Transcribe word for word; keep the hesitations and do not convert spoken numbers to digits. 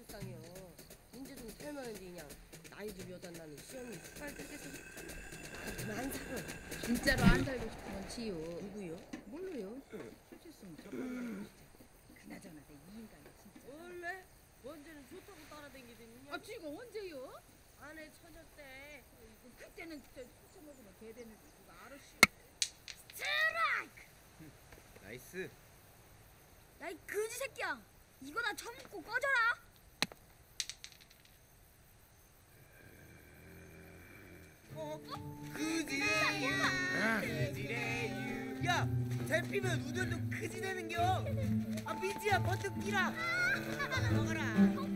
적당해요. 인제 좀 태어나는데 그냥 나이도 여덟 나는 시험이 스팔 뜯겠어. 그만 살아. 진짜로 안 살고 싶은 건 지요. 누구요? 몰라요. 솔직했으면 잡아먹는 거지. 그나저나 내 이 인간이 진짜. 원래? 언제는 좋다고 따라다니더니 아 지가 언제요? 아내 처녀 때. 그때는 진짜 수쳐 먹으면 개되는 거 그거 알았슈. 스트라이크! 나이스. 야, 이 거지 새끼야. 이거나 처먹고 꺼져라. 어? 그지래유. 그지래유. 야, 잡히면 우들도 그지 되는겨. 아, 미지야 버뜩 끼라. 먹어라.